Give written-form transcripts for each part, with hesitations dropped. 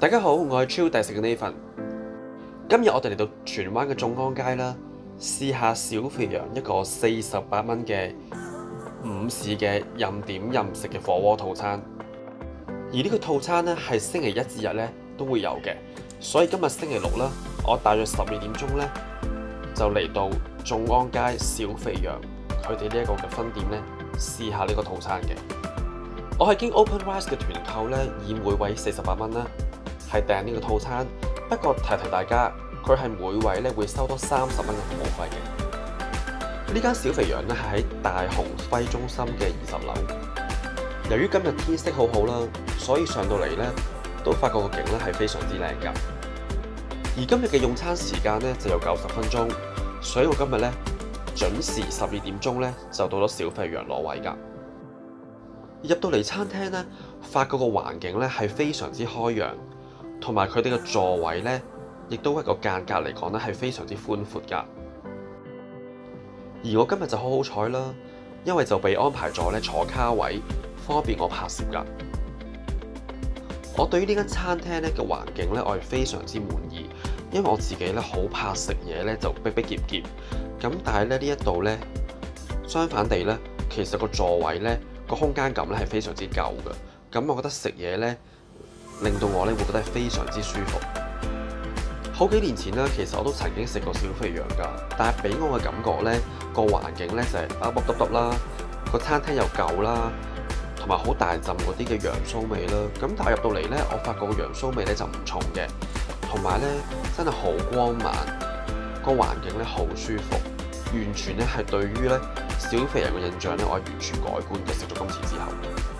大家好，我係超大食嘅 Nathan。今日我哋嚟到荃灣嘅眾安街啦，試下小肥羊一個48蚊嘅午市嘅任點任食嘅火鍋套餐。而呢個套餐呢係星期一至日呢都會有嘅，所以今日星期六啦，我大約12點鐘呢就嚟到眾安街小肥羊佢哋呢一個嘅分店呢試下呢個套餐嘅。我係經 OpenRice 嘅團購呢，以每位48蚊啦。係訂呢個套餐，不過提大家，佢係每位咧會收多30蚊嘅服務費嘅。呢間小肥羊咧係喺大鴻輝中心嘅20樓。由於今日天色好好啦，所以上到嚟咧都發覺個景咧係非常之靚㗎。而今日嘅用餐時間咧就有90分鐘，所以我今日咧準時12點鐘咧就到咗小肥羊攞位㗎。入到嚟餐廳咧，發覺個環境咧係非常之開揚。同埋佢哋嘅座位呢，亦都一個間隔嚟講呢係非常之寬闊㗎。而我今日就好好彩啦，因為就被安排咗呢坐卡位，方便我拍攝㗎。我對於呢間餐廳呢嘅環境呢，我係非常之滿意，因為我自己呢好怕食嘢呢就逼逼夾夾。咁但係呢一度呢，相反地呢，其實個座位呢個空間感呢係非常之夠嘅。咁我覺得食嘢呢，令到我咧會覺得係非常之舒服。好幾年前咧，其實我都曾經食過小肥羊㗎，但係俾我嘅感覺咧，個環境咧就係凹凹凸凸啦，個餐廳又舊啦，同埋好大陣嗰啲嘅羊騷味啦。咁但係入到嚟咧，我發覺個羊騷味咧就唔重嘅，同埋咧真係好光猛，個環境咧好舒服，完全咧係對於咧小肥羊嘅印象咧，我係完全改觀嘅。食咗今次之後。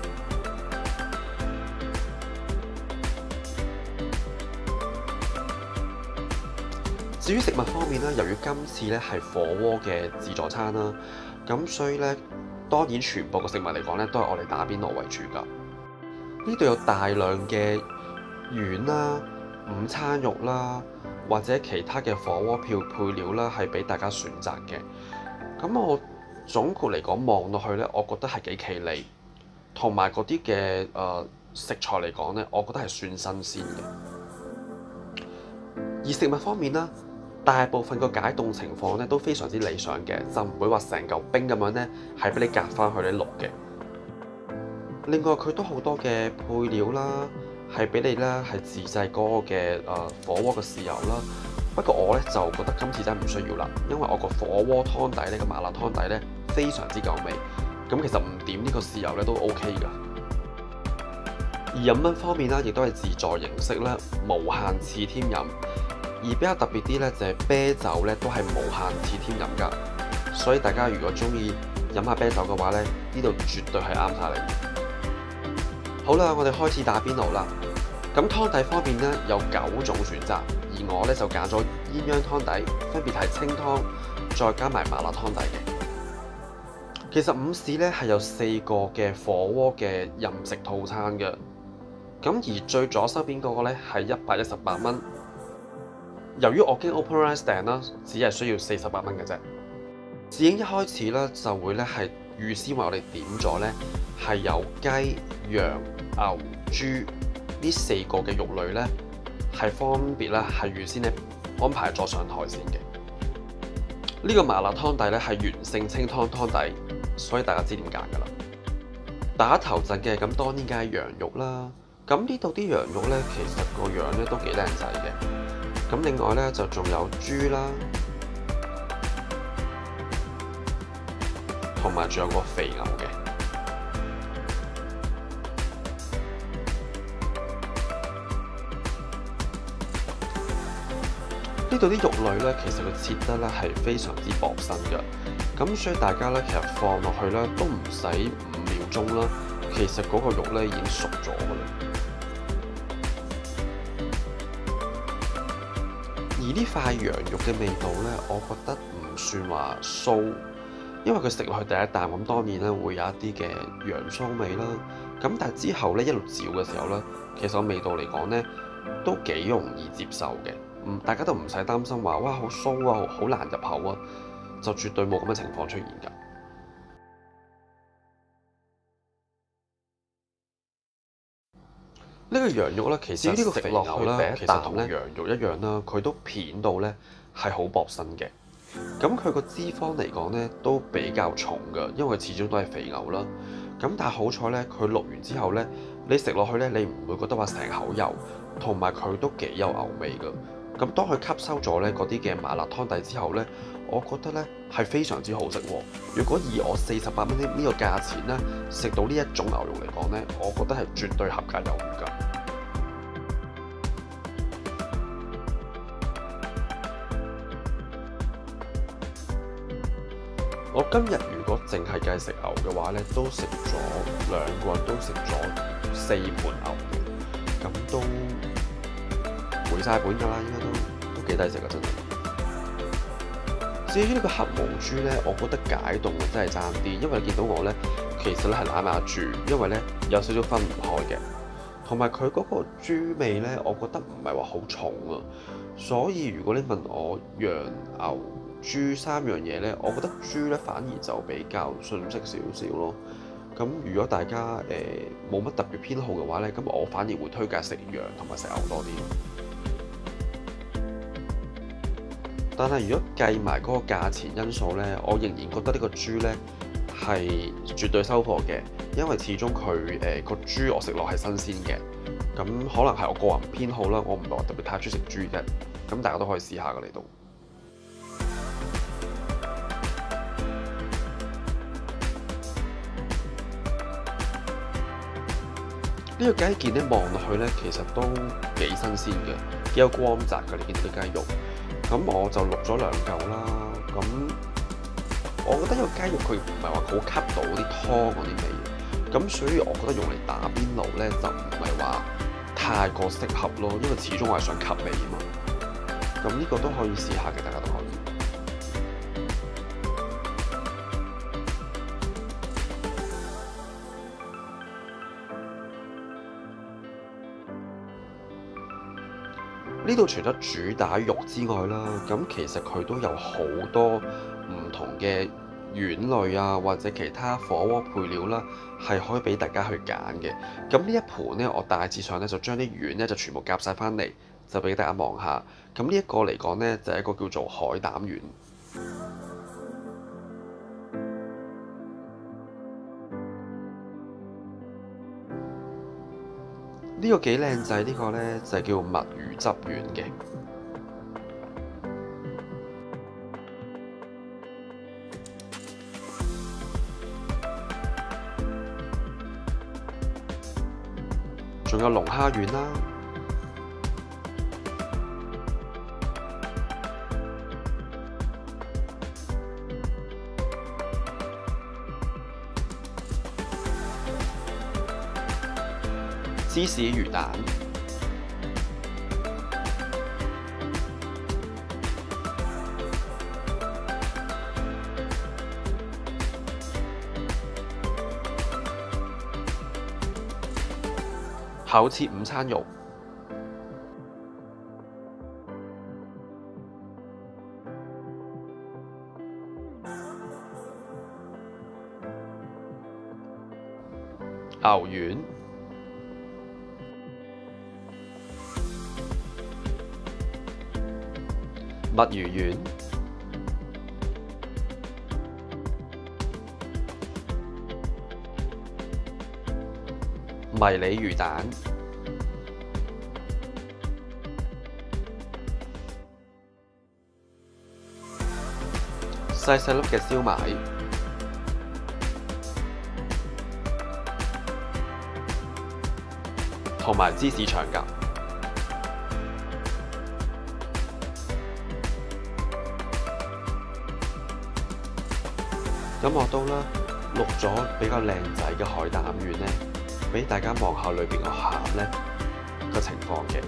至於食物方面咧，由於今次咧係火鍋嘅自助餐啦，咁所以咧當然全部嘅食物嚟講咧都係我哋打邊爐為主㗎。呢度有大量嘅丸啦、午餐肉啦，或者其他嘅火鍋配料啦，係俾大家選擇嘅。咁我總括嚟講望落去咧，我覺得係幾企理，同埋嗰啲嘅食材嚟講咧，我覺得係算新鮮嘅。而食物方面啦，大部分個解凍情況咧都非常之理想嘅，就唔會話成嚿冰咁樣咧係俾你隔翻去你淥嘅。另外佢都好多嘅配料啦，係俾你咧係自製嗰個嘅火鍋嘅豉油啦。不過我咧就覺得今次真係唔需要啦，因為我個火鍋湯底呢個麻辣湯底咧非常之夠味，咁其實唔點呢個豉油咧都 OK 㗎。而飲品方面啦，亦都係自助形式啦，無限次添飲。而比較特別啲咧，就係啤酒咧都係無限次添飲㗎，所以大家如果中意飲下啤酒嘅話咧，呢度絕對係啱晒你。好啦，我哋開始打邊爐啦。咁湯底方面咧有9種選擇，而我咧就揀咗鴛鴦湯底，分別係清湯再加埋麻辣湯底嘅。其實午市咧係有4個嘅火鍋嘅任食套餐嘅，咁而最左手邊嗰個咧係118蚊。由於我經 OpenRice 訂啦，只係需要48蚊嘅啫。侍應一開始咧就會咧係預先為我哋點咗咧係有雞、羊、牛、豬呢4個嘅肉類咧係分別咧係預先咧安排咗上台先嘅。呢個麻辣湯底咧係原性清湯湯底，所以大家知點揀㗎啦。打頭陣嘅咁當然梗係羊肉啦。咁呢度啲羊肉咧其實個樣咧都幾靚仔嘅。咁另外咧就仲有豬啦，同埋仲有個肥牛嘅。呢度啲肉類咧，其實佢切得咧係非常之薄身嘅，咁所以大家咧其實放落去咧都唔使5秒鐘啦，其實嗰個肉咧已經熟咗㗎啦。而呢塊羊肉嘅味道呢，我覺得唔算話騷，因為佢食落去第一啖咁，當然咧會有一啲嘅羊騷味啦。咁但係之後呢，一路嚼嘅時候呢，其實個味道嚟講呢，都幾容易接受嘅。大家都唔使擔心話哇好騷啊，好難入口啊，就絕對冇咁嘅情況出現㗎。 呢個羊肉咧，其實呢個肥牛咧，其實同羊肉一樣啦，佢都片到咧係好薄身嘅。咁佢個脂肪嚟講咧都比較重㗎，因為始終都係肥牛啦。咁但係好彩咧，佢淥完之後咧，你食落去咧，你唔會覺得話成口油，同埋佢都幾有牛味㗎。咁當佢吸收咗咧嗰啲嘅麻辣湯底之後咧，我覺得咧係非常之好食喎。如果以我48蚊呢個價錢咧食到呢一種牛肉嚟講咧，我覺得係絕對合格有餘㗎。我今日如果淨係計食牛嘅話咧，都食咗2個人都食咗4盤牛嘅，咁都回晒本㗎啦，應該都幾抵食㗎真係。至於呢個黑毛豬咧，我覺得解凍真係爭啲，因為你見到我咧，其實咧係揦埋住，因為咧有少少分唔開嘅，同埋佢嗰個豬味咧，我覺得唔係話好重啊，所以如果你問我羊牛豬3樣嘢咧，我覺得豬咧反而就比較遜色少少咯。咁如果大家冇乜特別偏好嘅話咧，咁我反而會推介食羊同埋食牛多啲。但係如果計埋嗰個價錢因素咧，我仍然覺得呢個豬咧係絕對收貨嘅，因為始終佢個豬我食落係新鮮嘅。咁可能係我個人偏好啦，我唔係話特別太中意食豬嘅，咁大家都可以試下㗎嚟到。呢個雞件咧望落去咧，其實都幾新鮮嘅，幾有光澤㗎。你見到啲雞肉，咁我就淥咗2嚿啦。咁我覺得呢個雞肉佢唔係話好吸到啲湯嗰啲味，咁所以我覺得用嚟打邊爐咧就唔係話太過適合咯，因為始終我係想吸味啊嘛。咁呢個都可以試下嘅，大家都可以。呢度除咗主打肉之外啦，咁其實佢都有好多唔同嘅丸類啊，或者其他火鍋配料啦，係可以俾大家去揀嘅。咁呢一盤呢，我大致上呢就將啲丸呢就全部夾晒翻嚟，就俾大家望下。咁呢一個嚟講呢，就係一個叫做海膽丸。呢個幾靚仔，呢個呢就係叫墨魚汁丸嘅。仲有龍蝦丸啦，芝士魚蛋，厚切午餐肉，牛丸，墨魚丸，迷你魚蛋，細細粒嘅燒賣，同埋芝士腸夾。咁我都啦淥咗比較靚仔嘅海膽丸咧，俾大家望下裏邊個餡咧個情況嘅。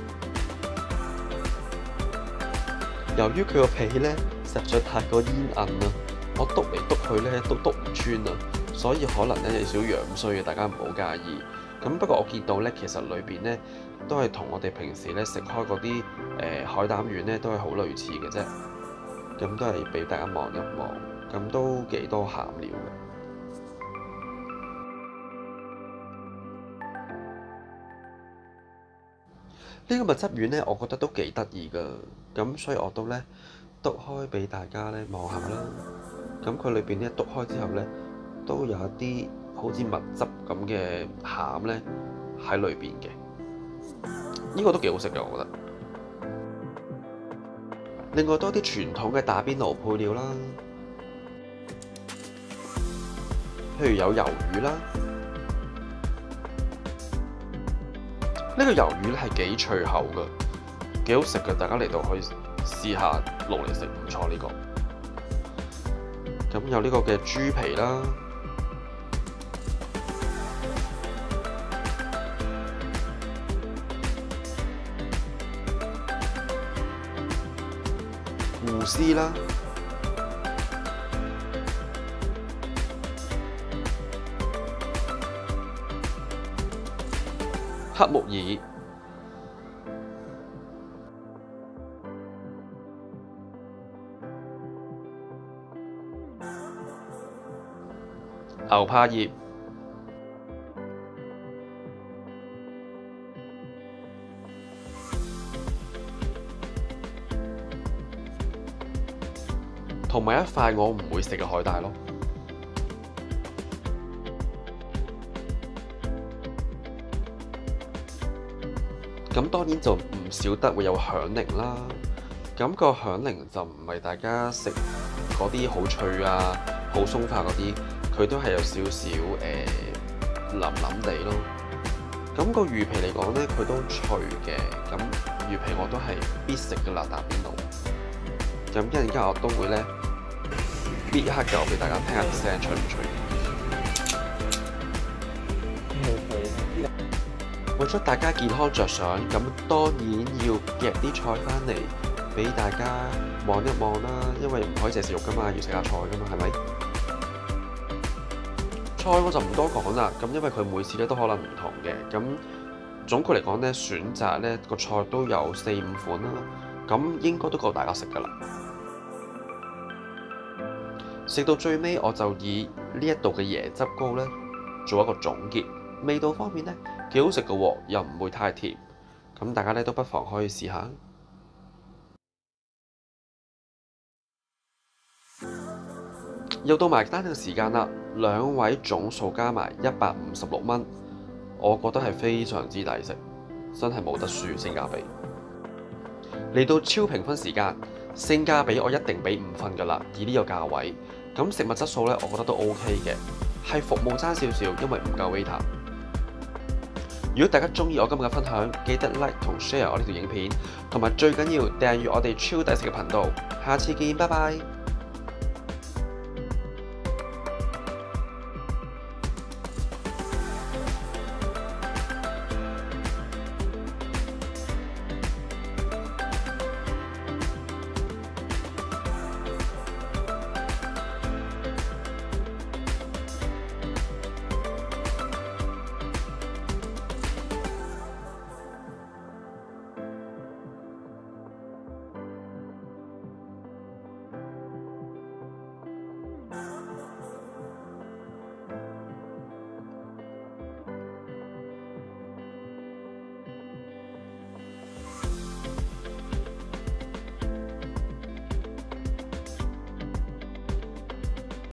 由於佢個皮咧實在太過煙韌啦，我篤嚟篤去咧都篤唔穿啊，所以可能咧有少少樣衰嘅，大家唔好介意。咁不過我見到咧，其實裏邊咧都係同我哋平時咧食開嗰啲海膽丸咧都係好類似嘅啫。咁都係俾大家望一望。咁都幾多餡料嘅。 呢個蜜汁丸呢，我覺得都幾得意㗎，咁所以我都呢篤開俾大家呢望下啦。咁佢裏邊呢篤開之後呢，都有一啲好似蜜汁咁嘅餡呢喺裏邊嘅，呢個都幾好食嘅，我覺得。另外多啲傳統嘅打邊爐配料啦，譬如有魷魚啦，呢個魷魚咧係幾脆口嘅，幾好食嘅，大家嚟到可以試下落嚟食，唔錯呢個。咁有呢個嘅豬皮啦，芋絲啦，黑木耳，牛柏葉，同埋一塊我唔會食嘅海帶咯。咁當然就唔少得會有響鈴啦。咁個響鈴就唔係大家食嗰啲好脆啊、好鬆化嗰啲，佢都係有少少腍腍地咯。咁個魚皮嚟講呢，佢都脆嘅。咁魚皮我都係必食嘅啦，打邊爐。咁一陣間我都會呢搣一刻嚿俾大家聽下啲聲脆唔脆。為咗大家健康着想，咁當然要夾啲菜翻嚟俾大家望一望啦，因為唔可以淨係食肉噶嘛，要食下菜噶嘛，係咪？菜我就唔多講啦，咁因為佢每次咧都可能唔同嘅，咁總括嚟講咧，選擇咧個菜都有4、5款啦，咁應該都夠大家食噶啦。食到最尾，我就以呢一度嘅椰汁糕咧做一個總結。味道方面咧幾好食嘅喎，又唔會太甜，咁大家咧都不妨可以試下。又到埋單嘅時間啦，2位總數加埋156蚊，我覺得係非常之抵食，真係冇得輸性價比。嚟到超評分時間，性價比我一定俾5分㗎啦，以呢個價位。咁食物質素咧，我覺得都 OK 嘅，係服務爭少少，因為唔夠 waiter。如果大家中意我今日嘅分享，記得 like 同 share 我呢條影片，同埋最緊要訂閱我哋超抵食嘅頻道。下次見，拜拜。